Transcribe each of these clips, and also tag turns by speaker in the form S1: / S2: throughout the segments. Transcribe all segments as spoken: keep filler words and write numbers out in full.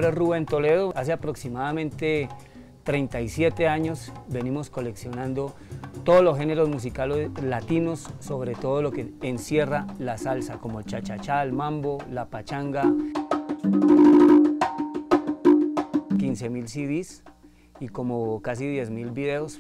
S1: nombre es Rubén Toledo. Hace aproximadamente treinta y siete años venimos coleccionando todos los géneros musicales latinos, sobre todo lo que encierra la salsa, como el cha-cha-cha, el mambo, la pachanga. quince mil C Ds y como casi diez mil videos.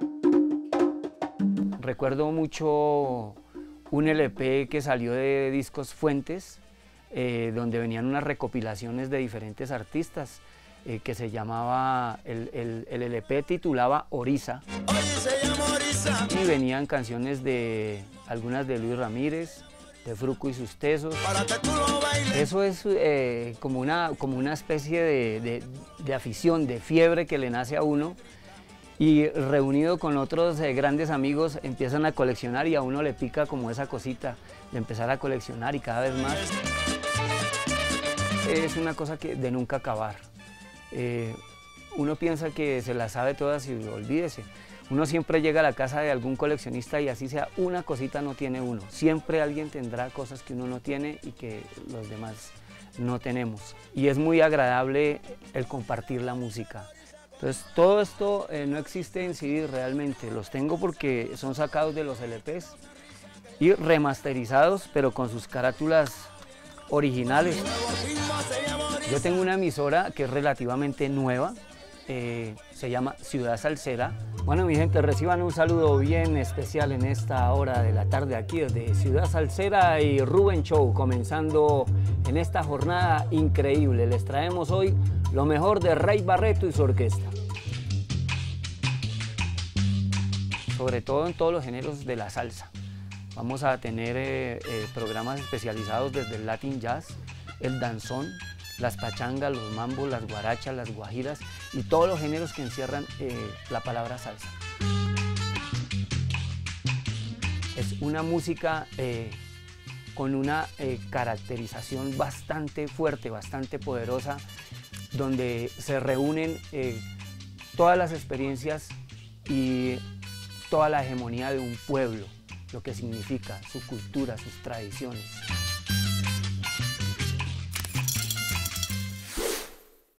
S1: Recuerdo mucho un L P que salió de Discos Fuentes, eh, donde venían unas recopilaciones de diferentes artistas, eh, que se llamaba, el, el, el L P titulaba Orisa, y venían canciones de, algunas de Luis Ramírez, de Fruco y sus Tesos. Eso es eh, como, una, como una especie de, de, de afición, de fiebre que le nace a uno, y reunido con otros eh, grandes amigos empiezan a coleccionar y a uno le pica como esa cosita de empezar a coleccionar y cada vez más. Es una cosa que de nunca acabar. Eh, uno piensa que se las sabe todas y olvídese. Uno siempre llega a la casa de algún coleccionista y así sea una cosita no tiene uno. Siempre alguien tendrá cosas que uno no tiene y que los demás no tenemos. Y es muy agradable el compartir la música. Entonces todo esto eh, no existe en C D realmente. Los tengo porque son sacados de los L Ps y remasterizados, pero con sus carátulas originales. Yo tengo una emisora que es relativamente nueva. Eh, se llama Ciudad Salsera. Bueno, mi gente, reciban un saludo bien especial en esta hora de la tarde aquí desde Ciudad Salsera y Rubén Show, comenzando en esta jornada increíble. Les traemos hoy lo mejor de Rey Barreto y su orquesta. Sobre todo en todos los géneros de la salsa. Vamos a tener eh, eh, programas especializados desde el Latin Jazz, el danzón, las pachangas, los mambos, las guarachas, las guajiras y todos los géneros que encierran eh, la palabra salsa. Es una música eh, con una eh, caracterización bastante fuerte, bastante poderosa, donde se reúnen eh, todas las experiencias y toda la hegemonía de un pueblo, lo que significa su cultura, sus tradiciones.